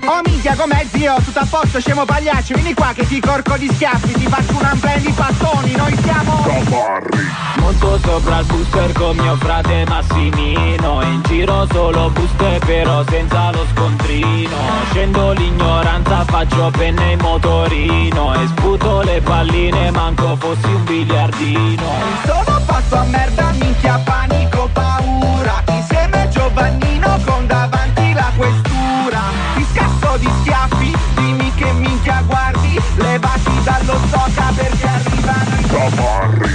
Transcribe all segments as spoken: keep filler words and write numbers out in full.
Oh minchia, com'è zio? Tutto a posto, scemo pagliaccio. Vieni qua che ti corco di schiaffi. Ti faccio un amplio di pattoni. Noi siamo Camarri. Monto sopra il booster con mio frate Massimino. In giro solo booster però senza lo scontrino. Scendo l'ignoranza, faccio penne in motorino. E sputo le palline, manco fossi un biliardino. Sono fatto a merda, minchia, panico, paura. Insieme a Giovannino con davanti la questura. Ti scasso di schiaffi, dimmi che minchia guardi. Levati dallo stocca perché arrivano i Camarri.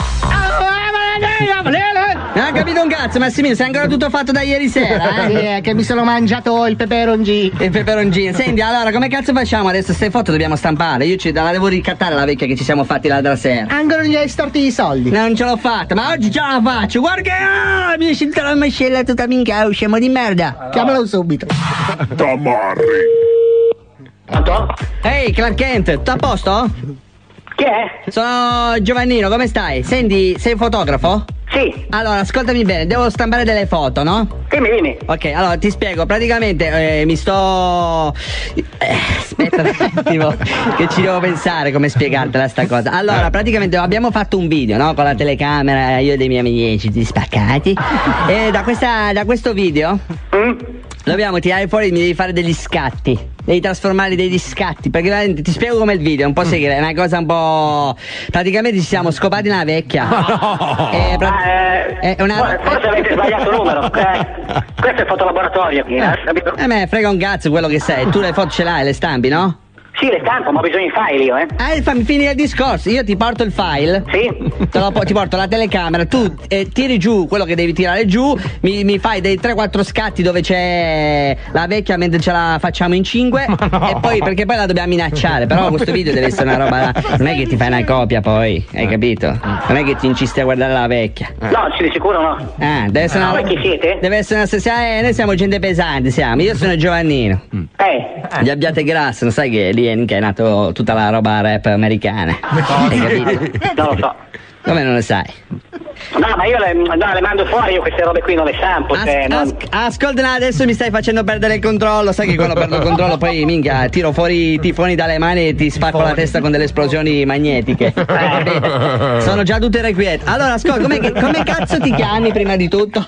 Non ho capito un cazzo, Massimino, sei ancora tutto fatto da ieri sera, eh? Sì, è che mi sono mangiato il peperoncino. Il peperoncino. Senti, allora, come cazzo facciamo adesso? Ste foto dobbiamo stampare. Io ci, la devo ricattare la vecchia che ci siamo fatti l'altra sera. Ancora non gli hai storti i soldi. No, non ce l'ho fatta, ma oggi ce la faccio. Guarda che ah, mi è uscita la mascella tutta minchia, scemo di merda. Chiamalo subito. Camarri. Pronto? Ehi, Clark Kent, tutto a posto? Chi è? Sono Giovannino, come stai? Senti, sei un fotografo? Sì. Allora, ascoltami bene, devo stampare delle foto, no? Dimmi, dimmi. Ok, allora ti spiego, praticamente eh, mi sto... Eh, aspetta un attimo, che ci devo pensare come spiegartela sta cosa. Allora, praticamente abbiamo fatto un video, no? Con la telecamera, io e dei miei amici tutti spaccati. E da, questa, da questo video Mm? dobbiamo tirare fuori, mi devi fare degli scatti. Devi trasformarli degli scatti, perché veramente ti spiego come il video, è un po' segreto, è una cosa un po'. Praticamente ci siamo scopati una vecchia. È, pra... Ah, eh, è una... forse avete sbagliato il numero. Eh, questo è fotolaboratorio qui, eh? Capito? A me frega un cazzo quello che sei, tu le foto ce l'hai, le stampi, no? Sì, le stampo, ma ho bisogno di file io, eh. Ah, fammi finire il discorso, io ti porto il file. Sì. Te lo, ti porto la telecamera, tu eh, tiri giù quello che devi tirare giù, mi, mi fai dei tre quattro scatti dove c'è la vecchia mentre ce la facciamo in cinque no. E poi, perché poi la dobbiamo minacciare, però questo video deve essere una roba, non è che ti fai una copia poi, hai capito? Non è che ti incisti a guardare la vecchia. No, sì, di sicuro no. Ah, deve essere una... Ma chi siete? Deve essere una... Eh, noi siamo gente pesante, siamo, io sono Giovannino. Eh. Gli Abbiate Grasso, non sai che lì è, che è nato tutta la roba rap americana. Hai capito? Non lo so. Come non lo sai? No, ma io le, no, le mando fuori, io queste robe qui non le stampo. As- cioè, non... as- ascolta, adesso mi stai facendo perdere il controllo. Sai che quando perdo il controllo poi minchia tiro fuori i tifoni dalle mani e ti spacco la testa con delle esplosioni magnetiche. Eh. Sono già tutte irrequiete. Allora ascolta, come, come cazzo ti chiami prima di tutto?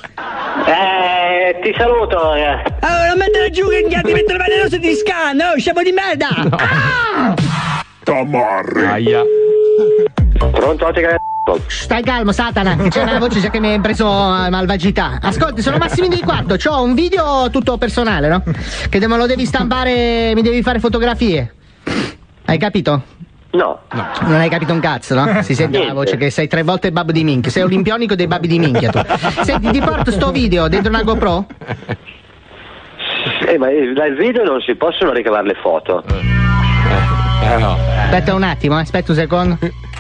Eh, ti saluto. Eh. Allora non mettere giù che ti metto il veleno se ti scanno, oh, scemo di merda! No. Ah! Camarri. Aia. Pronto, te che... Stai calmo, Satana. C'è una voce che mi ha preso uh, malvagità. Ascolti, sono Massimino di Quarto. C'ho un video tutto personale, no? Che me lo devi stampare, mi devi fare fotografie. Hai capito? No. No. Non hai capito un cazzo, no? Si sente Niente. la voce che sei tre volte babbo di minchia. Sei olimpionico dei babbi di minchia tu. Senti, ti porto sto video dentro una GoPro? Eh, ma dal video non si possono ricavare le foto. Eh no. Aspetta un attimo, eh. Aspetta un secondo.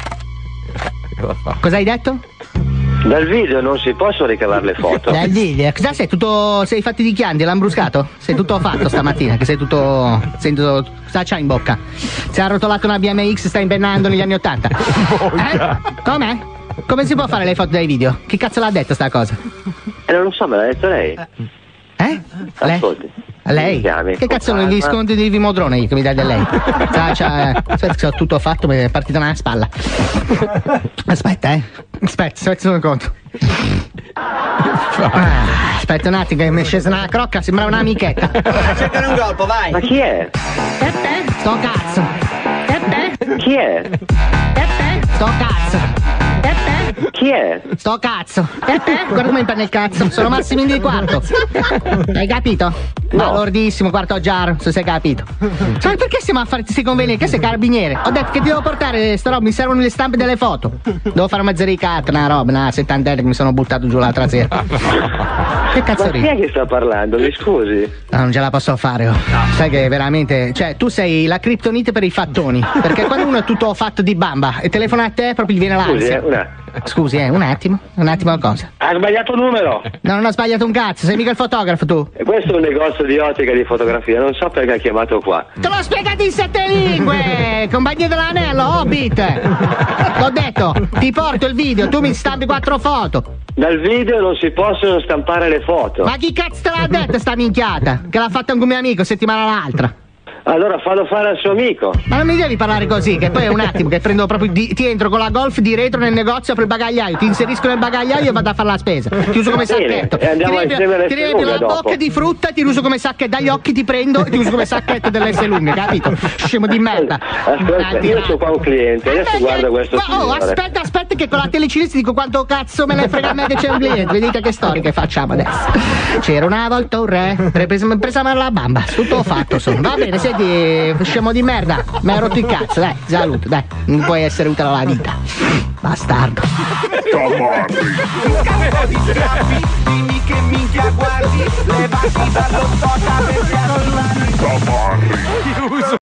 Cosa hai detto? Dal video non si possono ricavare le foto. Dal video. Cosa sei? Tutto. Sei fatti di chiandi, l'ambruscato? Sei tutto fatto stamattina, che sei tutto. Sento. Cosa c'ha in bocca? Si è arrotolato una B M X, sta impennando negli anni Ottanta. Eh? Com'è? Come si può fare le foto dai video? Che cazzo l'ha detto sta cosa? Eh, non lo so, me l'ha detto lei. Eh? Lei? Ascolti. Lei? Che cazzo non gli scontri di Vimodrone che mi dai da lei? C'ha, c'ha, c'ha tutto fatto, mi è partita una spalla. Aspetta, eh. Aspetta, aspetta un conto. Ah, aspetta un attimo che mi è scesa una crocca, sembrava un'amichetta. Cercare un colpo, vai. Ma chi è? Peppe? Sto cazzo. Peppe? Chi è? Peppe? Sto cazzo. Peppe? Chi è? Sto cazzo. Peppe? Guarda come impenna il cazzo. Sono Massimino di Quarto. Hai capito? No. Lordissimo, quarto giaro, se sei capito. Sai perché stiamo a fare questi convegni? Che sei carabiniere? Ho detto che ti devo portare sta roba, mi servono le stampe delle foto. Devo fare mezzo ricatto, una roba, una settantenne che mi sono buttato giù l'altra sera. Che cazzo Ma ridi? chi è che sta parlando? Mi scusi? No, non ce la posso fare, oh. Sai che veramente. Cioè, tu sei la criptonite per i fattoni. Perché quando uno è tutto fatto di bamba e telefona a te, proprio gli viene Scusi, l'ansia. eh, una... Scusi, eh, un attimo. Un attimo cosa? Ha sbagliato numero. No, non ho sbagliato un cazzo, sei mica il fotografo tu. E questo è un negozio di ottica e di fotografia, non so perché ha chiamato qua. Te l'ho spiegato in sette lingue! Compagnia dell'anello, Hobbit! T'ho detto, ti porto il video, tu mi stampi quattro foto. Dal video non si possono stampare le foto. Ma chi cazzo te l'ha detto sta minchiata? Che l'ha fatta un mio amico settimana l'altra. Allora fallo fare al suo amico. Ma non mi devi parlare così, che poi è un attimo che prendo proprio di, ti entro con la Golf di retro nel negozio, apro il bagagliaio, ti inserisco nel bagagliaio e vado a fare la spesa. Ti uso come Bene, sacchetto. e andiamo ti insieme alle ti riempio Esselunga la dopo. bocca di frutta e ti uso come sacchetto. Dagli occhi ti prendo e ti uso come sacchetto delle Esselunga, capito? Scemo di merda. Ascolta, io ho qua un cliente, adesso guarda questo Ma, oh, signore. aspetta, aspetta che con la telecinese dico quanto cazzo me ne frega a me che c'è un cliente. Vedete che storia che facciamo adesso. C'era una volta un re, presa, presa la bamba, tutto fatto sono. Va bene, senti, scemo di merda, mi hai rotto il cazzo, dai, saluto, dai, non puoi essere utile alla vita. Bastardo. Tamarri. Scappo di schiaffi, dimmi che minchia guardi, levati dallo soca perché non la Tamarri.